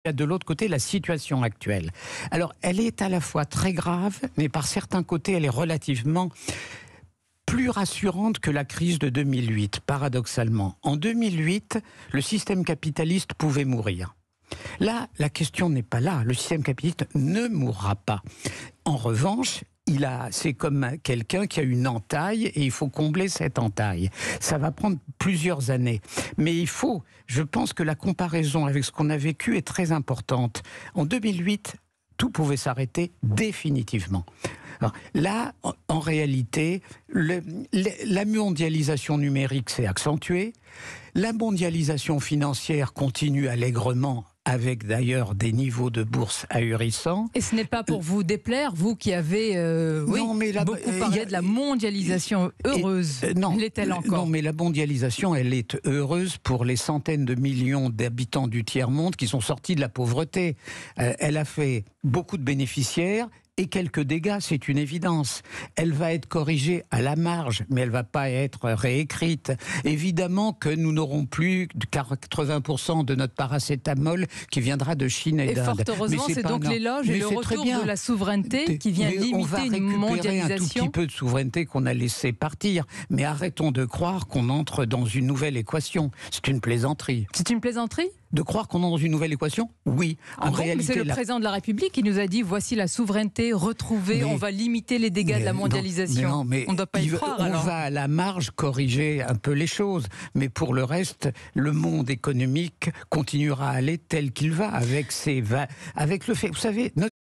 y a de l'autre côté la situation actuelle. Alors, elle est à la fois très grave, mais par certains côtés, elle est relativement plus rassurante que la crise de 2008, paradoxalement. En 2008, le système capitaliste pouvait mourir. Là, la question n'est pas là. Le système capitaliste ne mourra pas. En revanche, c'est comme quelqu'un qui a une entaille et il faut combler cette entaille. Ça va prendre plusieurs années. Mais je pense que la comparaison avec ce qu'on a vécu est très importante. En 2008, tout pouvait s'arrêter définitivement. Alors, là, en réalité, la mondialisation numérique s'est accentuée. La mondialisation financière continue allègrement, avec d'ailleurs des niveaux de bourse ahurissants. Et ce n'est pas pour vous déplaire, vous qui avez beaucoup parlé de la mondialisation heureuse. L'est-elle encore ? Non, mais la mondialisation, elle est heureuse pour les centaines de millions d'habitants du tiers-monde qui sont sortis de la pauvreté. Elle a fait beaucoup de bénéficiaires et quelques dégâts, c'est une évidence. Elle va être corrigée à la marge, mais elle ne va pas être réécrite. Évidemment que nous n'aurons plus 80% de notre paracétamol qui viendra de Chine et d'Inde. Et fort heureusement, c'est donc l'éloge et le retour de la souveraineté qui vient limiter une mondialisation. On va récupérer un tout petit peu de souveraineté qu'on a laissé partir, mais arrêtons de croire qu'on entre dans une nouvelle équation. C'est une plaisanterie. C'est une plaisanterie ? De croire qu'on entre dans une nouvelle équation ? Oui. En réalité, c'est le président de la République qui nous a dit voici la souveraineté retrouvée, on va limiter les dégâts de la mondialisation. Mais on ne doit pas y croire. On va à la marge corriger un peu les choses, mais pour le reste, le monde économique continuera à aller tel qu'il va avec le fait. Vous savez,